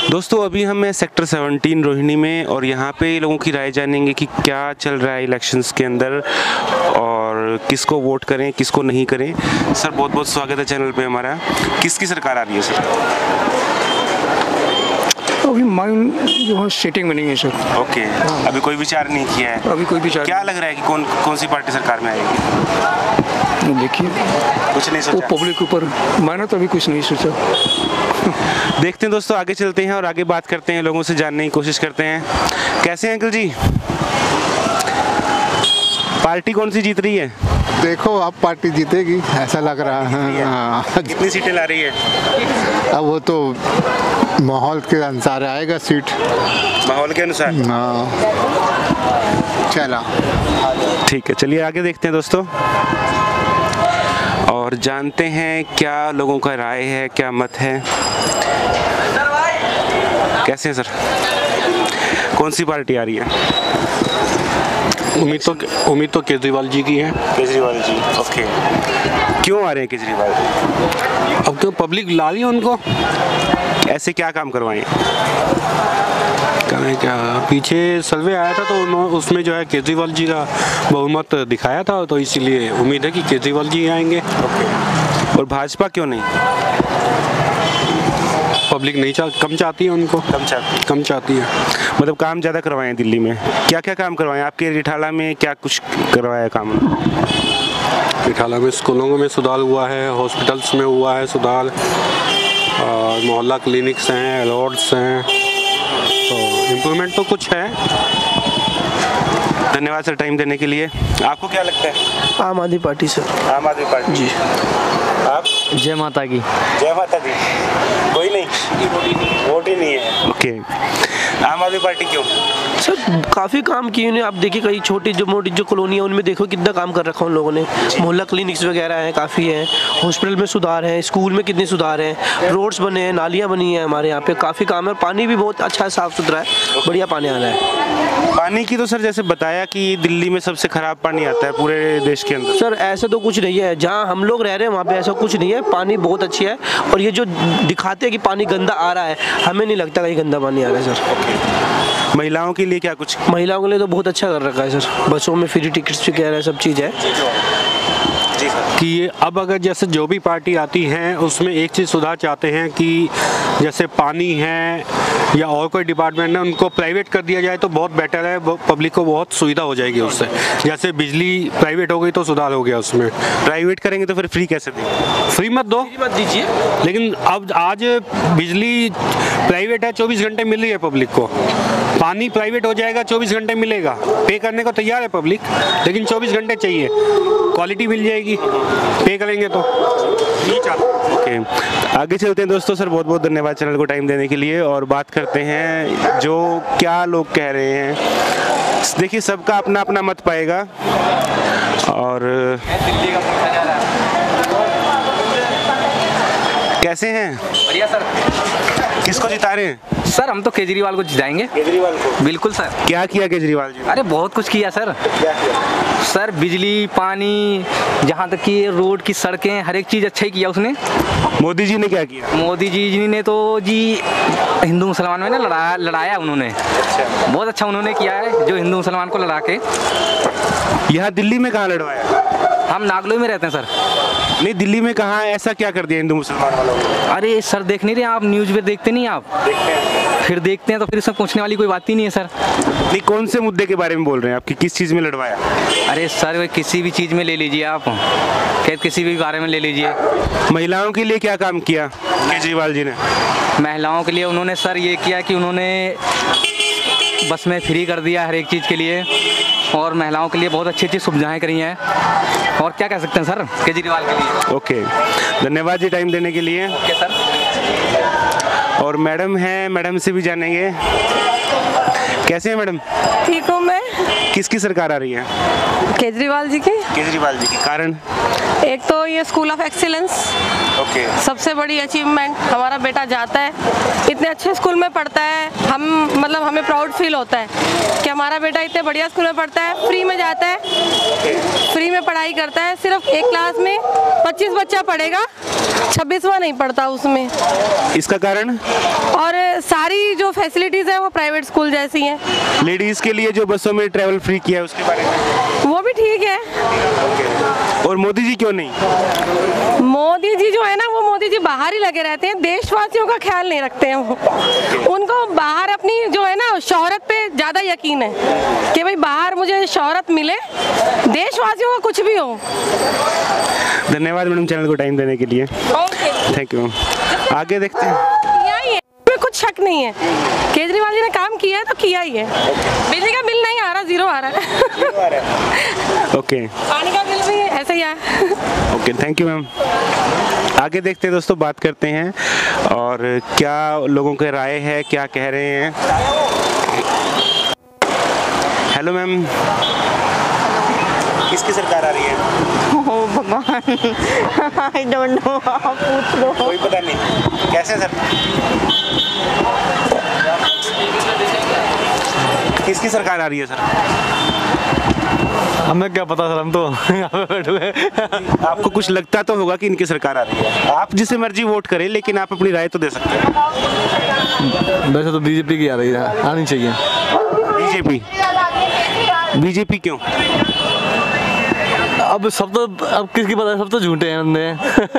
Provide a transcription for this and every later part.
दोस्तों अभी हम हैं सेक्टर 17 रोहिणी में और यहाँ पे लोगों की राय जानेंगे कि क्या चल रहा है इलेक्शंस के अंदर और किसको वोट करें किसको नहीं करें। सर बहुत बहुत स्वागत है चैनल पे हमारा। किसकी सरकार आ रही है सर? अभी माइंड जो है सेटिंग में नहीं है सर। ओके अभी कोई विचार नहीं किया है? अभी कोई विचार क्या लग रहा है कि कौन सी पार्टी सरकार में आएगी? देखिए कुछ नहीं सोचा? वो पब्लिक के ऊपर, मैंने तो अभी कुछ नहीं सोचा। देखते हैं दोस्तों, आगे चलते हैं और आगे बात करते हैं, लोगों से जानने की कोशिश करते हैं। कैसे हैं अंकल जी? पार्टी कौन सी जीत रही है? देखो अब पार्टी जीतेगी ऐसा लग रहा है। हाँ। कितनी सीटें ला रही है? अब वो तो माहौल के अनुसार आएगा सीट। माहौल के अनुसार? हाँ चला ठीक है, चलिए आगे देखते हैं दोस्तों और जानते हैं क्या लोगों का राय है, क्या मत है। कैसे हैं सर? कौन सी पार्टी आ रही है? उम्मीद तो केजरीवाल जी की है। केजरीवाल जी, ओके। क्यों आ रहे हैं केजरीवाल? अब तो पब्लिक ला रही है उनको। ऐसे क्या काम करवाएं? क्या पीछे सर्वे आया था तो उसमें जो है केजरीवाल जी का बहुमत दिखाया था, तो इसीलिए उम्मीद है कि केजरीवाल जी आएंगे। और भाजपा क्यों नहीं? पब्लिक नहीं कम चाहती है उनको। कम चाहती है। मतलब काम ज़्यादा करवाएं दिल्ली में? क्या क्या काम करवाएं? आपके रिठाला में क्या कुछ करवाया काम? रिठाला में स्कूलों में सुधार हुआ है, हॉस्पिटल्स में हुआ है सुधार, और मोहल्ला क्लिनिक्स हैं, रोड्स हैं, तो इम्प्रूवमेंट तो कुछ है। धन्यवाद सर टाइम देने के लिए। आपको क्या लगता है? आम आदमी पार्टी सर। आम आदमी पार्टी जी। आप? जय माता की। जय माता दी। कोई नहीं? वोट ही नहीं है। ओके, आम आदमी पार्टी क्यों? सर काफ़ी काम किए उन्हें। आप देखिए कई छोटी जो मोटी जो कॉलोनी है उनमें देखो कितना काम कर रखा उन लोगों ने। मोहल्ला क्लिनिक्स वगैरह हैं, काफ़ी हैं, हॉस्पिटल में सुधार है, स्कूल में कितने सुधार हैं, रोड्स बने हैं, नालियाँ बनी हैं, हमारे यहाँ पे काफ़ी काम है। पानी भी बहुत अच्छा है, साफ़ सुथरा है, बढ़िया पानी आ रहा है। पानी की तो सर जैसे बताया कि दिल्ली में सबसे खराब पानी आता है पूरे देश के अंदर। सर ऐसा तो कुछ नहीं है, जहाँ हम लोग रह रहे हैं वहाँ पे ऐसा कुछ नहीं है, पानी बहुत अच्छी है। और ये जो दिखाते हैं कि पानी गंदा आ रहा है, हमें नहीं लगता कहीं गंदा पानी आ रहा है सर। महिलाओं के लिए क्या कुछ? महिलाओं के लिए तो बहुत अच्छा कर रखा है सर, बसों में फ्री टिकट्स भी कह रहा है, सब चीज़ है कि अब अगर जैसे जो भी पार्टी आती है उसमें एक चीज़ सुधार चाहते हैं कि जैसे पानी है या और कोई डिपार्टमेंट है उनको प्राइवेट कर दिया जाए तो बहुत बेटर है, पब्लिक को बहुत सुविधा हो जाएगी उससे। जैसे बिजली प्राइवेट हो गई तो सुधार हो गया उसमें। प्राइवेट करेंगे तो फिर फ्री कैसे देंगे? फ्री मत दो, मत दीजिए। लेकिन अब आज बिजली प्राइवेट है, 24 घंटे मिल रही है पब्लिक को। पानी प्राइवेट हो जाएगा, 24 घंटे मिलेगा, पे करने को तैयार है पब्लिक, लेकिन 24 घंटे चाहिए, क्वालिटी मिल जाएगी, पे करेंगे तो। ओके आगे चलते हैं दोस्तों। सर बहुत बहुत धन्यवाद चैनल को टाइम देने के लिए और बात करते हैं जो क्या लोग कह रहे हैं। देखिए सबका अपना अपना मत पाएगा और कैसे हैं? बढ़िया सर। किसको जिता रहे हैं? सर हम तो केजरीवाल को जिताएंगे। केजरीवाल को? बिल्कुल सर। क्या किया केजरीवाल जी? अरे बहुत कुछ किया सर। क्या किया? सर बिजली, पानी, जहाँ तक कि रोड की सड़कें, हर एक चीज़ अच्छा ही किया उसने। मोदी जी ने क्या किया? मोदी जी ने तो जी हिंदू मुसलमान में ना लड़ाया उन्होंने। अच्छा। बहुत अच्छा उन्होंने किया है जो हिंदू मुसलमान को लड़ा के। यहाँ दिल्ली में कहाँ लड़वाया? हम नागलोई में रहते हैं सर। नहीं दिल्ली में कहाँ, ऐसा क्या कर दिया हिंदू मुसलमान वालों ने? अरे सर देख नहीं रहे आप, न्यूज़ पे देखते नहीं आप? देखते हैं। फिर देखते हैं तो फिर इसमें पूछने वाली कोई बात ही नहीं है सर। नहीं कौन से मुद्दे के बारे में बोल रहे हैं आप कि किस चीज़ में लड़वाया? अरे सर किसी भी चीज़ में ले लीजिए आप, किसी भी बारे में ले लीजिए। महिलाओं के लिए क्या काम किया केजरीवाल जी ने? महिलाओं के लिए उन्होंने सर ये किया कि उन्होंने बस में फ्री कर दिया हर एक चीज़ के लिए, और महिलाओं के लिए बहुत अच्छी अच्छी सुविधाएं करी हैं। और क्या कह सकते हैं सर केजरीवाल के लिए। ओके धन्यवाद जी टाइम देने के लिए। Okay sir. और मैडम हैं, मैडम से भी जानेंगे। कैसे हैं मैडम? ठीक हूँ मैं। किसकी सरकार आ रही है? केजरीवाल जी की। केजरीवाल जी की कारण? एक तो ये स्कूल ऑफ एक्सीलेंस, ओके, सबसे बड़ी अचीवमेंट। हमारा बेटा जाता है, इतने अच्छे स्कूल में पढ़ता है, हम मतलब हमें प्राउड फील होता है कि हमारा बेटा इतने बढ़िया स्कूल में पढ़ता है, फ्री में जाता है, फ्री में पढ़ाई करता है। सिर्फ एक क्लास में 25 बच्चा पढ़ेगा 26वां नहीं पढ़ता उसमें। इसका कारण? और सारी जो फैसिलिटीज़ हैं वो प्राइवेट स्कूल जैसी हैं। लेडीज़ के लिए जो बसों में ट्रैवल फ्री किया है उसके बारे में? वो भी ठीक है। और मोदी जी क्यों नहीं? मोदी जी जो है ना, वो मोदी जी बाहर ही लगे रहते हैं, देशवासियों का ख्याल नहीं रखते हैं वो। उनको बाहर अपनी जो है ना शोहरत पे ज़्यादा यकीन है कि भाई बाहर मुझे शोहरत मिले, देशवासियों का कुछ भी हो। धन्यवाद मैडम चैनल को टाइम देने के लिए। Thank you. आगे देखते हैं। यही है, इसमें कुछ शक नहीं है। केजरीवाल जी ने काम किया है तो किया ही है। बिजली का बिल नहीं आ रहा, 0 आ रहा है। ओके। पानी का बिल भी ऐसे ही है। Okay, thank you ma'am. आगे देखते हैं दोस्तों, बात करते हैं और क्या लोगों के राय है, क्या कह रहे हैं। हेलो मैम, किसकी सरकार आ रही है? ओ भगवान, आई डोंट नो, आप पूछ लो। कोई पता नहीं। कैसे सर? किसकी सरकार आ रही है सर? हमें क्या पता सर, हम तो यहाँ पे बैठे हुए। आपको कुछ लगता तो होगा कि इनकी सरकार आ रही है। आप जिसे मर्जी वोट करें, लेकिन आप अपनी राय तो दे सकते हैं। वैसे तो बीजेपी की आ रही है, आनी चाहिए। बीजेपी? बीजेपी क्यों? अब सब तो, अब किसकी पता है, सब तो झूठे हैं बंदे।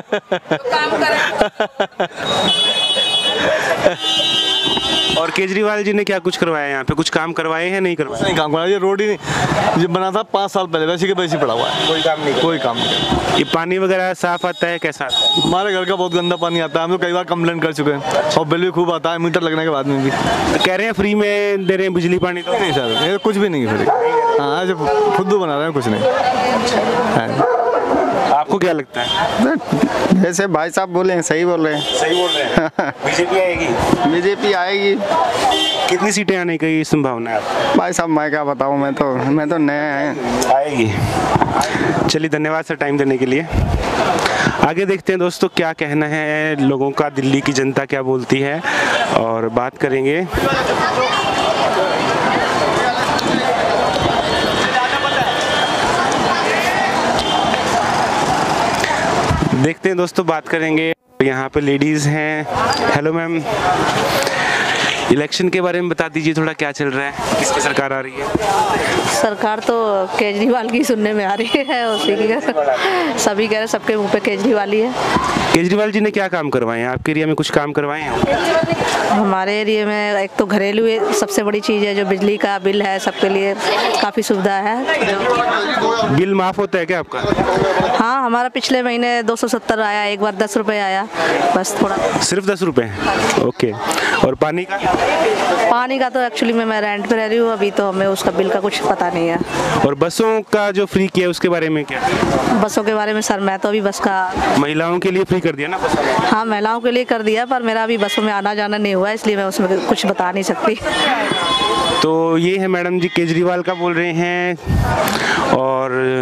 और केजरीवाल जी ने क्या कुछ करवाया यहाँ पे? कुछ काम करवाए हैं? नहीं करवाए? नहीं काम करवाया, ये रोड ही नहीं, ये बना था 5 साल पहले, वैसे के वैसे पड़ा हुआ है। कोई काम नहीं? कोई काम नहीं। ये पानी वगैरह साफ आता है? कैसा आता है? हमारे घर का बहुत गंदा पानी आता है, हम तो कई बार कंप्लेंट कर चुके हैं और बिल भी खूब आता है, मीटर लगने के बाद में भी। तो कह रहे हैं फ्री में दे रहे हैं बिजली पानी? तो नहीं सर, ये कुछ भी नहीं है फ्री। हाँ, जो खुद बना रहे हैं, कुछ नहीं है। आपको क्या लगता है? जैसे भाई साहब बोले हैं, सही बोल रहे हैं। सही बोल रहे हैं। बीजेपी आएगी? बीजेपी आएगी। कितनी सीटें आने की संभावना है आपको? भाई साहब मैं क्या बताऊँ, मैं तो नया है। आएगी। चलिए, धन्यवाद सर टाइम देने के लिए। आगे देखते हैं दोस्तों क्या कहना है लोगों का, दिल्ली की जनता क्या बोलती है, और बात करेंगे। देखते हैं दोस्तों, बात करेंगे। यहाँ पे लेडीज़ हैं। हेलो मैम, इलेक्शन के बारे में बता दीजिए थोड़ा, क्या चल रहा है, किसकी सरकार आ रही है? सरकार तो केजरीवाल की सुनने में आ रही है, उसी की सभी कह रहे, सबके मुंह पे केजरीवाल ही है। केजरीवाल जी ने क्या काम करवाए हैं आपके एरिया में? कुछ काम करवाए हैं? हमारे एरिया में एक तो घरेलू सबसे बड़ी चीज़ है, जो बिजली का बिल है, सबके लिए काफ़ी सुविधा है। बिल माफ़ होता है क्या आपका? हाँ, हमारा पिछले महीने 270 आया, एक बार 10 रुपये आया, बस थोड़ा। सिर्फ 10 रुपये? ओके। और पानी का? पानी का तो एक्चुअली मैं रेंट पे रह रही हूँ अभी, तो हमें उसका बिल का कुछ पता नहीं है। और बसों का जो फ्री किया उसके बारे में क्या? बसों के बारे में सर, मैं तो अभी बस का, महिलाओं के लिए फ्री कर दिया ना बसों में? हाँ महिलाओं के लिए कर दिया, पर मेरा अभी बसों में आना जाना नहीं हुआ, इसलिए मैं उसमें कुछ बता नहीं सकती। तो ये है मैडम जी, केजरीवाल का बोल रहे हैं। और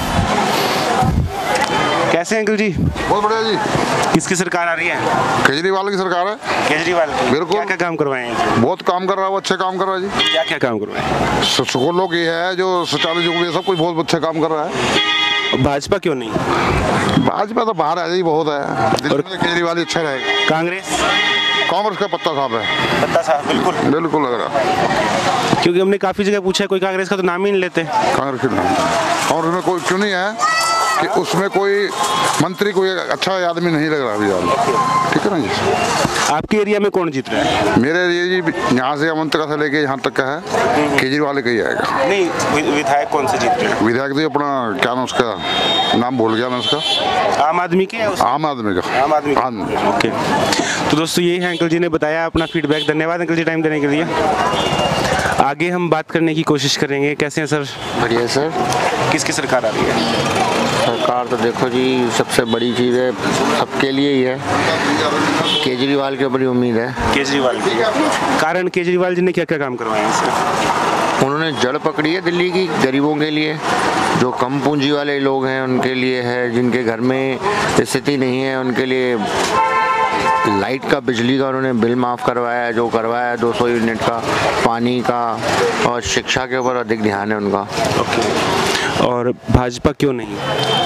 कैसे हैं अंकल जी? बहुत बढ़िया जी। किसकी सरकार आ रही है? केजरीवाल की सरकार है। केजरीवाल की? बिल्कुल। क्या क्या काम करवाए हैं? बहुत काम कर रहा है वो, अच्छे काम कर रहा है जी। क्या क्या काम करवाए? स्कूलों की है, जो शौचालय जो भी है, सब कुछ बहुत अच्छे काम कर रहा है। भाजपा क्यों नहीं? भाजपा तो बाहर है जी, बहुत है। दिल्ली में केजरीवाल ही अच्छा रहेगा। कांग्रेस? कांग्रेस का पत्ता साहब है। पत्ता साहब? बिल्कुल बिल्कुल लग रहा है। क्योंकि हमने काफ़ी जगह पूछा है, कोई कांग्रेस का तो नाम ही नहीं लेते। कांग्रेस में कोई क्यों नहीं है कि उसमें कोई मंत्री, कोई अच्छा आदमी नहीं लग रहा अभी यार। ठीक है ना जी। आपके एरिया में कौन जीत रहा है? मेरे एरिया जी, यहाँ से अमंतका से लेके यहाँ तक का है, केजरीवाल का ही आएगा। नहीं, विधायक कौन से जीत रहे हैं? विधायक तो अपना क्या नाम, उसका नाम भूल गया मैं उसका। आम आदमी के? आम आदमी का। आम आदमी। ओके। तो दोस्तों ये है, अंकल जी ने बताया अपना फीडबैक। धन्यवाद अंकल जी टाइम देने के लिए। आगे हम बात करने की कोशिश करेंगे। कैसे हैं सर? बढ़िया सर। किसकी सरकार आ रही है? सरकार तो देखो जी, सबसे बड़ी चीज़ है, सबके लिए ही है, केजरीवाल के बड़ी उम्मीद है। केजरीवाल की? कारण केजरीवाल जी ने क्या क्या काम करवाए हैं? उन्होंने जड़ पकड़ी है दिल्ली की गरीबों के लिए, जो कम पूंजी वाले लोग हैं उनके लिए है, जिनके घर में स्थिति नहीं है उनके लिए लाइट का, बिजली का उन्होंने बिल माफ़ करवाया है, जो करवाया है 200 यूनिट का, पानी का, और शिक्षा के ऊपर अधिक ध्यान है उनका। ओके। और भाजपा क्यों नहीं?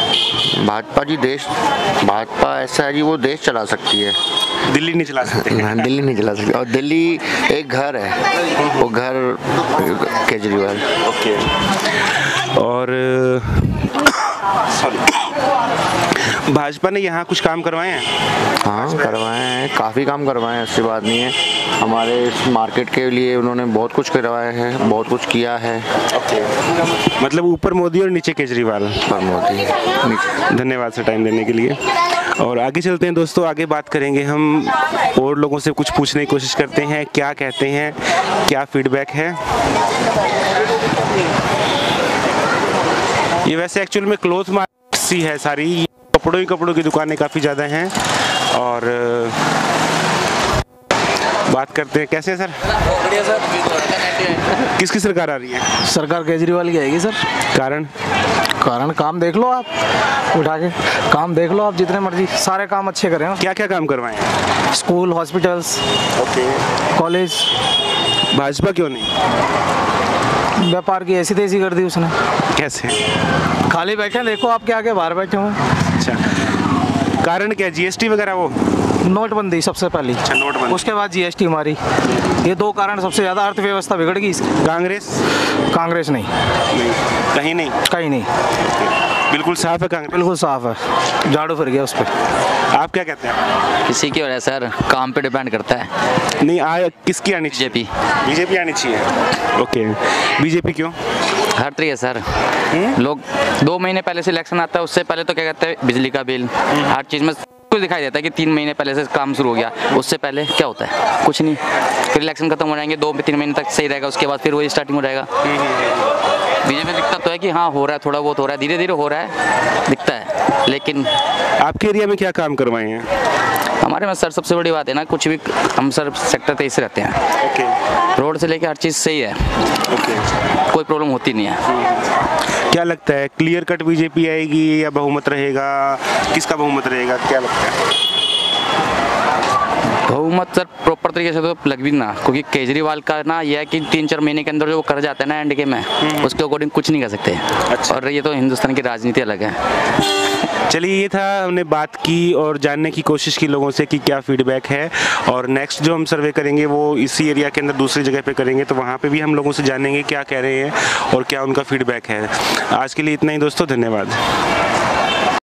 भाजपा ऐसा है जी, वो देश चला सकती है, दिल्ली नहीं चला सकते। दिल्ली नहीं चला सकती। और दिल्ली एक घर है, वो घर केजरीवाल। ओके। और भाजपा ने यहाँ कुछ काम करवाए हैं? हाँ करवाए हैं, काफ़ी काम करवाए हैं, ऐसी बात नहीं है। हमारे इस मार्केट के लिए उन्होंने बहुत कुछ करवाया है, बहुत कुछ किया है। मतलब ऊपर मोदी और नीचे केजरीवाल। ऊपर मोदी। धन्यवाद सर टाइम देने के लिए। और आगे चलते हैं दोस्तों, आगे बात करेंगे हम और लोगों से कुछ पूछने की कोशिश करते हैं, क्या कहते हैं, क्या फीडबैक है। ये वैसे एक्चुअल में क्लोथ मार्केट सी है सारी, कपड़ों की दुकानें काफ़ी ज़्यादा हैं। और बात करते हैं, कैसे हैं सर? बढ़िया सर। किसकी सरकार आ रही है? सरकार केजरीवाल की आएगी सर। कारण काम देख लो आप, उठा के काम देख लो आप, जितने मर्जी सारे काम अच्छे करें। क्या क्या काम करवाए हैं? School, hospitals, college. भाजपा क्यों नहीं? व्यापार की ऐसी तेजी कर दी उसने। कैसे? खाली बैठे देखो आपके आगे, बाहर बैठे हुए। अच्छा, कारण क्या? जीएसटी वगैरह? वो नोटबंदी सबसे पहली। अच्छा, नोटबंदी। उसके बाद जीएसटी हमारी, ये दो कारण सबसे ज़्यादा अर्थव्यवस्था बिगड़ गई इसकी। कांग्रेस नहीं, कहीं नहीं। बिल्कुल साफ है कांग्रेस? बिल्कुल साफ है, झाड़ू फिर गया उस पर। आप क्या कहते हैं? किसी की वजह सर, काम पे डिपेंड करता है। नहीं किसकी आनी चाहिए? बीजेपी आनी चाहिए। ओके, बीजेपी क्यों? हर तरीके सर, लोग 2 महीने पहले से इलेक्शन आता है, उससे पहले तो क्या कहते हैं, बिजली का बिल, हर चीज़ में कुछ दिखाई देता है कि 3 महीने पहले से काम शुरू हो गया। उससे पहले क्या होता है? कुछ नहीं। फिर इलेक्शन खत्म हो जाएंगे, 2-3 महीने तक सही रहेगा, उसके बाद फिर वही स्टार्टिंग हो जाएगा। बीजेपी दिखता तो है कि हाँ हो रहा है, थोड़ा बहुत हो रहा है, धीरे धीरे हो रहा है, दिखता है। लेकिन आपके एरिया में क्या काम करवाए हैं? हमारे में सर सबसे बड़ी बात है ना, कुछ भी हम सर सेक्टर 23 से रहते हैं। रोड से लेकर हर चीज़ सही है। कोई प्रॉब्लम होती नहीं है। क्या लगता है, क्लियर कट बीजेपी आएगी या बहुमत रहेगा? किसका बहुमत रहेगा, क्या लगता है? बहुमत सर प्रॉपर तरीके से तो लग भी ना, क्योंकि केजरीवाल का ना यह है कि 3-4 महीने के अंदर जो कर जाता है ना एंड गेम में, उसके अकॉर्डिंग कुछ नहीं कर सकते। अच्छा। और ये तो हिंदुस्तान की राजनीति अलग है। चलिए, ये था, हमने बात की और जानने की कोशिश की लोगों से कि क्या फीडबैक है। और नेक्स्ट जो हम सर्वे करेंगे वो इसी एरिया के अंदर दूसरी जगह पे करेंगे, तो वहाँ पे भी हम लोगों से जानेंगे क्या कह रहे हैं और क्या उनका फीडबैक है। आज के लिए इतना ही दोस्तों, धन्यवाद।